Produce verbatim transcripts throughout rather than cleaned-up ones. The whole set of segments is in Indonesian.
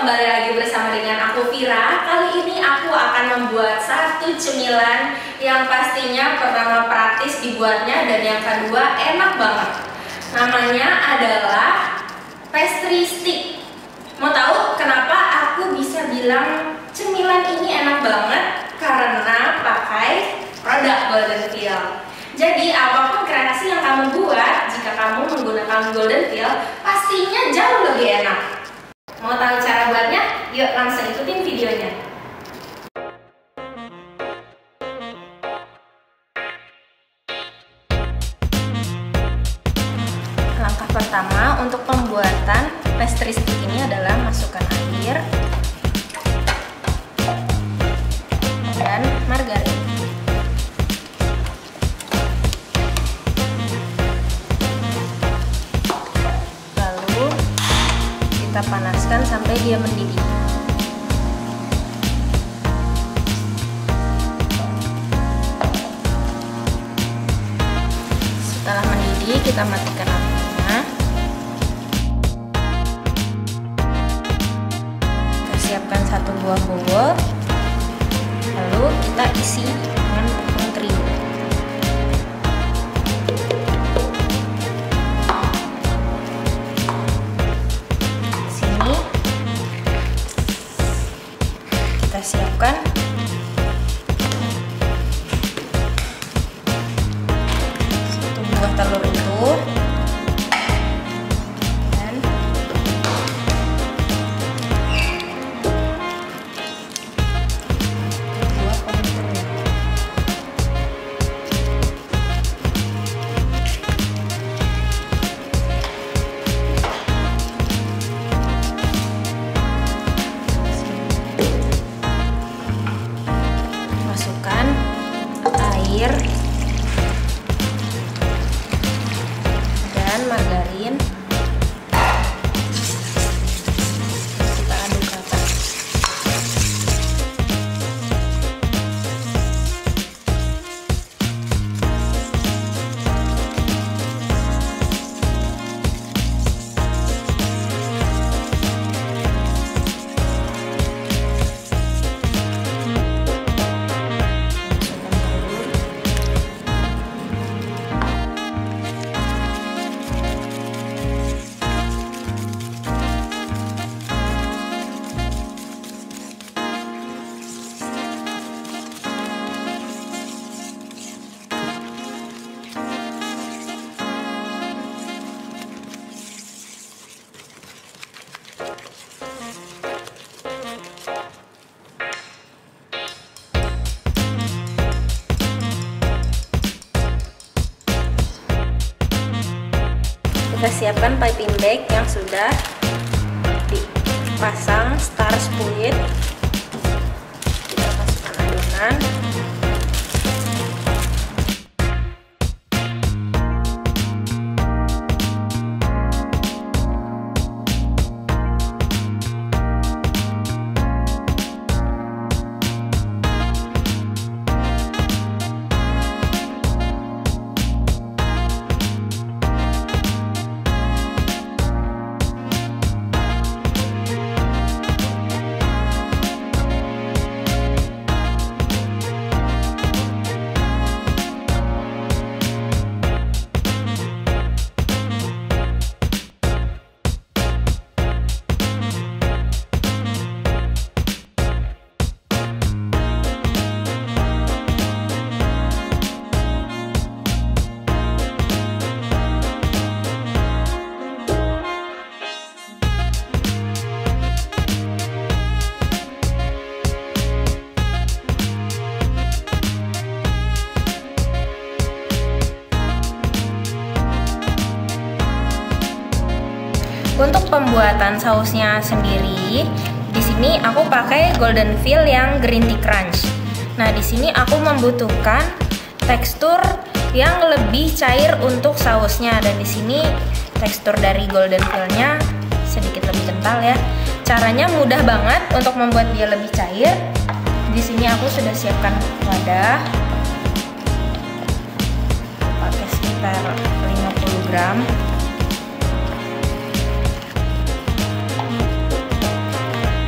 kembali lagi bersama dengan aku Vira. Kali ini aku akan membuat satu cemilan yang pastinya pertama praktis dibuatnya dan yang kedua enak banget. Namanya adalah pastry stick. Mau tahu kenapa aku bisa bilang cemilan ini enak banget? Karena pakai produk Golden Field. Jadi apapun kreasi yang kamu buat, jika kamu menggunakan Golden Field, pastinya jauh lebih enak. Mau tahu cara buatnya? Yuk langsung ikutin videonya. Langkah pertama untuk pembuatan pastry stick ini adalah masukkan air dan margarin. Kita panaskan sampai dia mendidih. Setelah mendidih, kita matikan apinya. Kita siapkan satu buah bowl, lalu kita isi dengan tepung terigu. Siapkan satu buah telur utuh dan buah pemintanya. Air dan margarin, kita aduk rata. Kita siapkan piping bag yang sudah dipasang star split. Kita masukkan adonan. Untuk pembuatan sausnya sendiri, di sini aku pakai Golden Field yang Green Tea Crunch. Nah, di sini aku membutuhkan tekstur yang lebih cair untuk sausnya, dan di sini tekstur dari Golden Field-nya sedikit lebih kental ya. Caranya mudah banget untuk membuat dia lebih cair. Di sini aku sudah siapkan wadah, pakai sekitar lima puluh gram.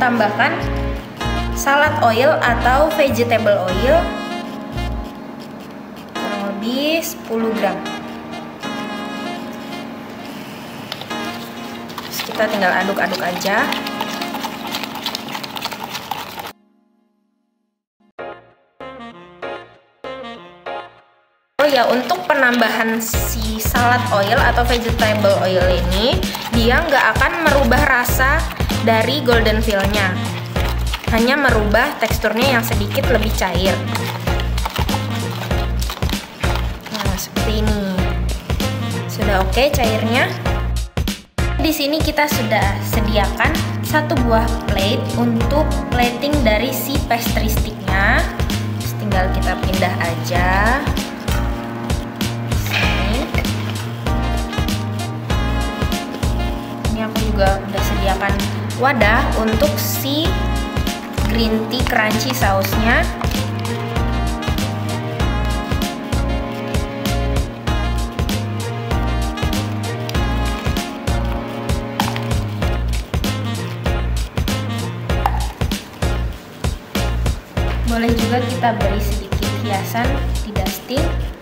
tambahkan salad oil atau vegetable oil kurang lebih sepuluh gram. Terus kita tinggal aduk-aduk aja. Oh ya, untuk penambahan si salad oil atau vegetable oil ini, dia nggak akan merubah rasa dari golden veal-nya, hanya merubah teksturnya yang sedikit lebih cair. Nah, seperti ini. Sudah oke cairnya. Di sini kita sudah sediakan satu buah plate untuk plating dari si pastry stick-nya. Tinggal kita pindah aja. Juga udah sediakan wadah untuk si green tea crunchy sausnya. Boleh juga kita beri sedikit hiasan di dusting.